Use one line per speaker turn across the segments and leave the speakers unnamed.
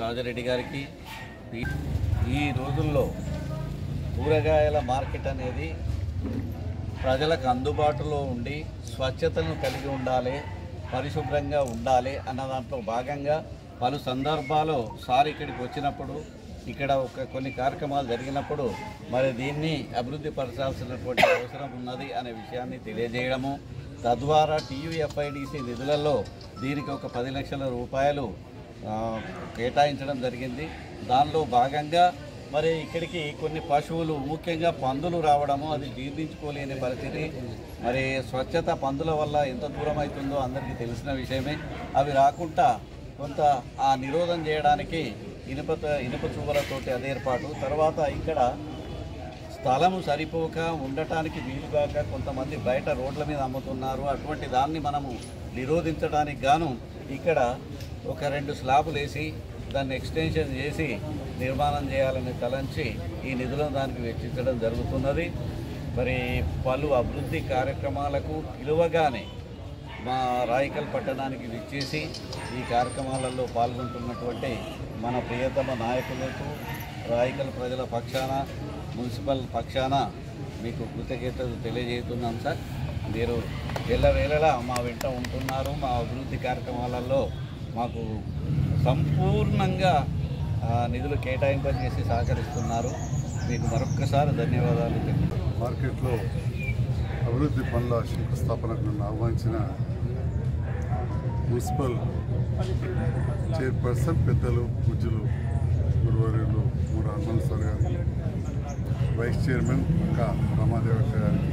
రాజారెడ్డి గారికి ఈ రోజుల్లో కూరగాయల మార్కెట్ అనేది ప్రజలకు అందుబాటులో ఉండి స్వచ్ఛతను కలిగి ఉండాలి, పరిశుభ్రంగా ఉండాలి అన్న దాంట్లో భాగంగా పలు సందర్భాల్లో సార్ ఇక్కడికి వచ్చినప్పుడు ఇక్కడ కొన్ని కార్యక్రమాలు జరిగినప్పుడు మరి దీన్ని అభివృద్ధి పరచాల్సినటువంటి అవసరం ఉన్నది అనే విషయాన్ని తెలియజేయడము, తద్వారా టీయూఎఫ్ఐడిసి నిధులలో దీనికి ఒక 10 లక్షల రూపాయలు కేటాయించడం జరిగింది. దానిలో భాగంగా మరి ఇక్కడికి కొన్ని పశువులు ముఖ్యంగా పందులు రావడము, అది జీర్ణించుకోలేని పరిస్థితి. మరి స్వచ్ఛత పందుల వల్ల ఎంత దూరం అవుతుందో అందరికీ తెలిసిన విషయమే. అవి రాకుండా కొంత ఆ నిరోధం చేయడానికి ఇనుప చూవలతోటి అది ఏర్పాటు. తర్వాత ఇక్కడ స్థలము సరిపోక ఉండటానికి వీలుగాక కొంతమంది బయట రోడ్ల మీద అమ్ముతున్నారు. అటువంటి దాన్ని మనము నిరోధించడానికి గాను ఇక్కడ ఒక 2 స్లాబులు వేసి దాన్ని ఎక్స్టెన్షన్ చేసి నిర్మాణం చేయాలని తలంచి ఈ నిధులను దానికి వెచ్చించడం జరుగుతున్నది. మరి పలు అభివృద్ధి కార్యక్రమాలకు పిలువగానే మా రాయికల్ పట్టణానికి విచ్చేసి ఈ కార్యక్రమాలలో పాల్గొంటున్నటువంటి మన ప్రియతమ నాయకులకు రాయికల్ ప్రజల పక్షాన, మున్సిపల్ పక్షాన మీకు కృతజ్ఞతలు తెలియజేస్తున్నాం సార్. మీరు ఎల్లవేళలా మా వెంట ఉంటున్నారు. మా అభివృద్ధి కార్యక్రమాలలో మాకు సంపూర్ణంగా నిధులు కేటాయింపజేసి సహకరిస్తున్నారు. మీకు మరొక్కసారి ధన్యవాదాలు.
మార్కెట్లో అభివృద్ధి పనుల శంకుస్థాపనకు నన్ను ఆహ్వానించిన మున్సిపల్ చైర్పర్సన్ పెద్దలు పూజ్యులు గురువర్యులు మూడు హనుమంత్ సార్ గారికి, వైస్ చైర్మన్ ఇంకా రమాదేవి గారికి,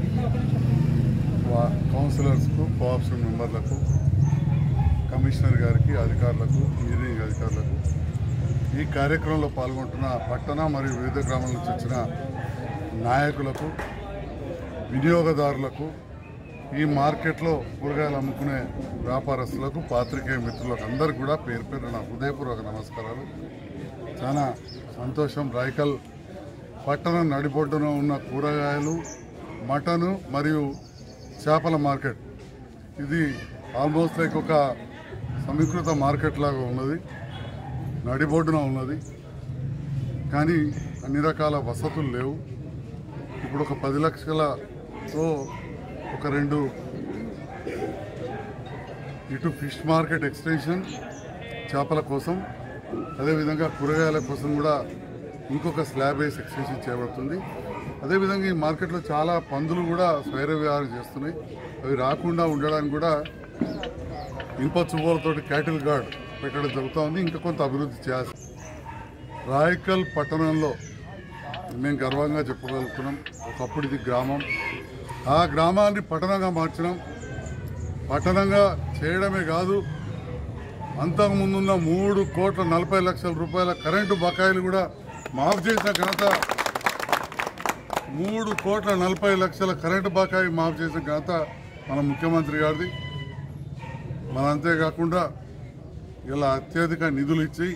కౌన్సిలర్స్కు, కోఆప్షన్ మెంబర్లకు, కమిషనర్ గారికి, అధికారులకు, ఇంజనీరింగ్ అధికారులకు, ఈ కార్యక్రమంలో పాల్గొంటున్న పట్టణ మరియు వివిధ గ్రామాల నుంచి వచ్చిన నాయకులకు, వినియోగదారులకు, ఈ మార్కెట్లో కూరగాయలు అమ్ముకునే వ్యాపారస్తులకు, పాత్రికేయ మిత్రులకు అందరికీ కూడా పేరు పేరు నా హృదయపూర్వక నమస్కారాలు. చాలా సంతోషం. రాయికల్ పట్టణం నడిబొడ్డున ఉన్న కూరగాయలు, మటను మరియు చేపల మార్కెట్ ఇది ఆల్మోస్ట్ లైక్ ఒక సమీకృత మార్కెట్ లాగా ఉన్నది, నడిబొడ్డున ఉన్నది. కానీ అన్ని రకాల వసతులు లేవు. ఇప్పుడు ఒక 10 లక్షలతో ఒక 2 ఇటు ఫిష్ మార్కెట్ ఎక్స్టెన్షన్ చేపల కోసం, అదేవిధంగా కూరగాయల కోసం కూడా ఇంకొక స్లాబ్ వేసి ఎక్స్టెన్షన్ చేయబడుతుంది. అదేవిధంగా ఈ మార్కెట్లో చాలా పందులు కూడా స్వైర విహారం చేస్తున్నాయి. అవి రాకుండా ఉండడానికి కూడా ఇనుప చువ్వలతోటి క్యాటిల్ గార్డ్ పెట్టడం జరుగుతూ ఉంది. ఇంకా కొంత అభివృద్ధి చేయాలి. రాయికల్ పట్టణంలో మేము గర్వంగా చెప్పగలుగుతున్నాం. ఒకప్పుడు ఇది గ్రామం, ఆ గ్రామాన్ని పట్టణంగా మార్చడం. పట్టణంగా చేయడమే కాదు, అంతకుముందున్న 3,40,00,000 రూపాయల కరెంటు బకాయిలు కూడా మాఫ్ చేసిన ఘనత, 3,40,00,000 కరెంటు బకాయి మాఫ్ చేసిన ఘనత మన ముఖ్యమంత్రి గారిది. మన అంతేకాకుండా ఇలా అత్యధిక నిధులు ఇచ్చి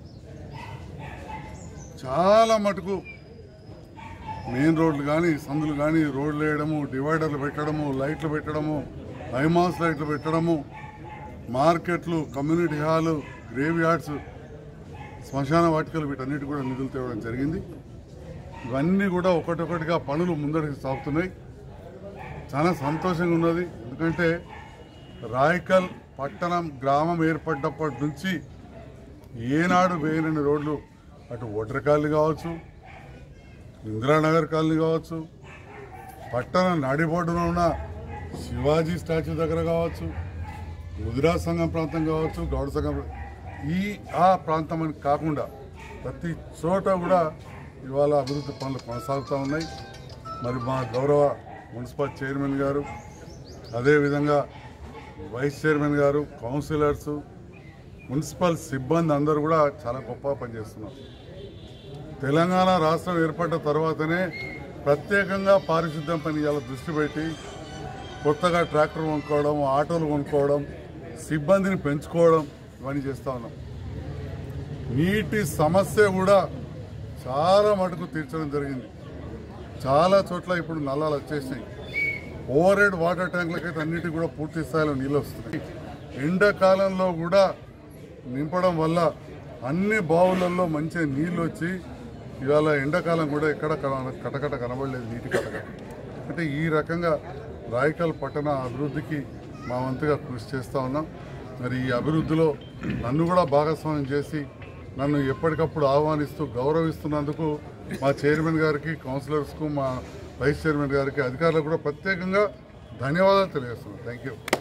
చాలా మటుకు మెయిన్ రోడ్లు కానీ, సందులు కానీ రోడ్లు వేయడము, డివైడర్లు పెట్టడము, లైట్లు పెట్టడము, ఐమాస్ లైట్లు పెట్టడము, మార్కెట్లు, కమ్యూనిటీ హాలు, గ్రేవ్ యార్డ్స్, శ్మశాన వాటికలు, వీటన్నిటి కూడా నిధులు తేవడం జరిగింది. ఇవన్నీ కూడా ఒకటొకటిగా పనులు ముందడికి సాగుతున్నాయి. చాలా సంతోషంగా ఉన్నది. ఎందుకంటే రాయికల్ పట్టణం గ్రామం ఏర్పడ్డప్పటి నుంచి ఏనాడు వేయని రోడ్లు, అటు ఒడ్ర కాలనీ కావచ్చు, ఇందిరానగర్ కాలనీ కావచ్చు, పట్టణ నడిబొడ్డున ఉన్న శివాజీ స్టాచ్యూ దగ్గర కావచ్చు, ముదిరా సంఘం ప్రాంతం కావచ్చు, గౌడ సంఘం, ఆ ప్రాంతం అని కాకుండా ప్రతి చోట కూడా ఇవాళ అభివృద్ధి పనులు కొనసాగుతూ ఉన్నాయి. మరి మా గౌరవ మున్సిపల్ చైర్మన్ గారు, అదేవిధంగా వైస్ చైర్మన్ గారు, కౌన్సిలర్సు, మున్సిపల్ సిబ్బంది అందరూ కూడా చాలా గొప్పగా పనిచేస్తున్నారు. తెలంగాణ రాష్ట్రం ఏర్పడ్డ తర్వాతనే ప్రత్యేకంగా పారిశుద్ధ్యం పని ఇలా దృష్టి పెట్టి కొత్తగా ట్రాక్టర్ కొనుక్కోవడం, ఆటోలు కొనుక్కోవడం, సిబ్బందిని పెంచుకోవడం, ఇవన్నీ చేస్తూ ఉన్నాం. నీటి సమస్య కూడా చాలా మటుకు తీర్చడం జరిగింది. చాలా చోట్ల ఇప్పుడు నల్లాలు వచ్చేసినాయి. ఓవర్ హెడ్ వాటర్ ట్యాంకులకైతే అన్నిటికీ కూడా పూర్తి స్థాయిలో నీళ్ళు వస్తున్నాయి. ఎండాకాలంలో కూడా నింపడం వల్ల అన్ని బావులలో మంచి నీళ్ళు వచ్చి ఇవాళ ఎండాకాలం కూడా ఎక్కడ కటకట కనబడలేదు, నీటి కటకట. అంటే ఈ రకంగా రాయకల్ పట్టణ అభివృద్ధికి మా వంతుగా కృషి చేస్తూ ఉన్నాం. మరి ఈ అభివృద్ధిలో నన్ను కూడా భాగస్వామ్యం చేసి నన్ను ఎప్పటికప్పుడు ఆహ్వానిస్తూ గౌరవిస్తున్నందుకు మా చైర్మన్ గారికి, కౌన్సిలర్స్కు, మా వైస్ చైర్మన్ గారికి, అధికారులకు కూడా ప్రత్యేకంగా ధన్యవాదాలు తెలియజేస్తున్నాను. Thank you.